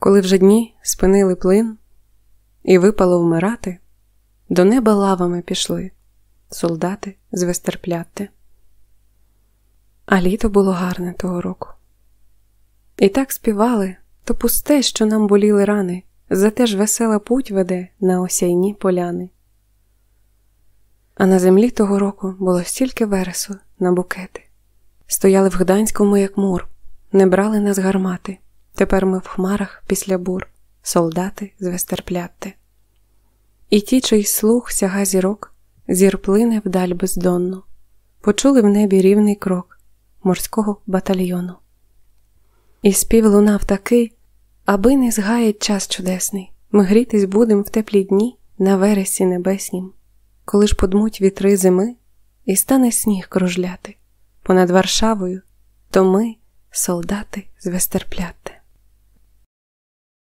Коли вже дні спинили плин і випало вмирати, до неба лавами пішли солдати з Вестерпляте. А літо було гарне того року. І так співали, то пусте, що нам боліли рани, зате ж весела путь веде на осяйні поляни. А на землі того року було стільки вересу на букети. Стояли в Гданському, як мур, не брали нас гармати. Тепер ми в хмарах після бур, солдати з Вестерпляте. І ті, чий слух сяга зірок, зір плине вдаль бездонну, почули в небі рівний крок морського батальйону. І спів лунав такий, аби не згаять час чудесний, ми грітись будем в теплі дні на вересі небеснім, коли ж подмуть вітри зими і стане сніг кружляти понад Варшавою, то ми солдати з Вестерпляте.